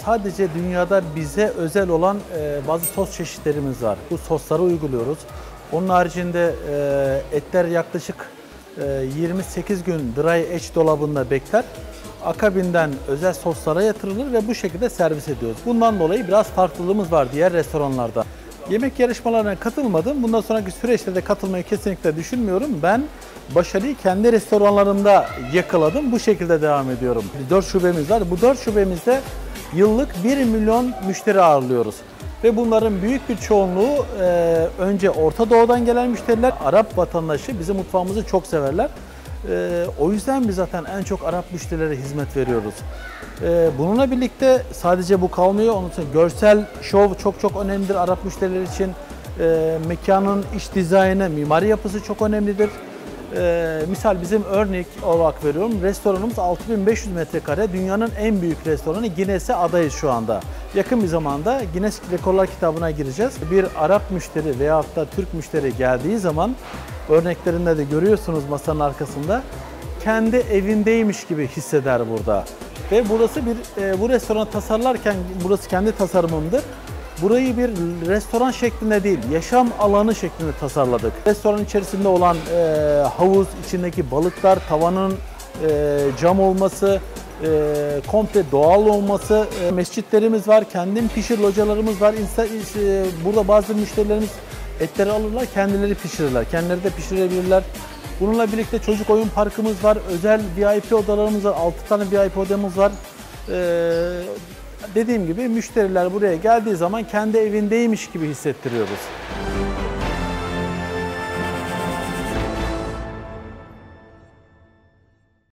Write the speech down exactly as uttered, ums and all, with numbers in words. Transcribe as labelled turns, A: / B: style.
A: sadece dünyada bize özel olan e, bazı sos çeşitlerimiz var. Bu sosları uyguluyoruz. Onun haricinde e, etler yaklaşık e, yirmi sekiz gün dry age dolabında bekler. Akabinden özel soslara yatırılır ve bu şekilde servis ediyoruz. Bundan dolayı biraz farklılığımız var diğer restoranlarda. Yemek yarışmalarına katılmadım. Bundan sonraki süreçte de katılmayı kesinlikle düşünmüyorum. Ben başarıyı kendi restoranlarımda yakaladım. Bu şekilde devam ediyorum. dört şubemiz var. Bu dört şubemizde yıllık bir milyon müşteri ağırlıyoruz. Ve bunların büyük bir çoğunluğu e, önce Orta Doğu'dan gelen müşteriler, Arap vatandaşı bizim mutfağımızı çok severler. E, o yüzden biz zaten en çok Arap müşterilere hizmet veriyoruz. E, bununla birlikte sadece bu kalmıyor. Onun için görsel şov çok çok önemlidir Arap müşteriler için. E, mekanın iç dizaynı, mimari yapısı çok önemlidir. Ee, misal bizim örnek olarak veriyorum, restoranımız altı bin beş yüz metrekare, dünyanın en büyük restoranı. Guinness'e adayız şu anda. Yakın bir zamanda Guinness Rekorlar kitabına gireceğiz. Bir Arap müşteri veyahut da Türk müşteri geldiği zaman, örneklerinde de görüyorsunuz masanın arkasında, kendi evindeymiş gibi hisseder burada. Ve burası bir, e, bu restoranı tasarlarken, burası kendi tasarımımdır. Burayı bir restoran şeklinde değil, yaşam alanı şeklinde tasarladık. Restoran içerisinde olan e, havuz, içindeki balıklar, tavanın e, cam olması, e, komple doğal olması, e, mescitlerimiz var, kendim pişir localarımız var. İnsan, e, burada bazı müşterilerimiz etleri alırlar, kendileri pişirirler, kendileri de pişirebilirler. Bununla birlikte çocuk oyun parkımız var, özel V I P odalarımız var, altı tane V I P odamız var. E, Dediğim gibi müşteriler buraya geldiği zaman kendi evindeymiş gibi hissettiriyoruz.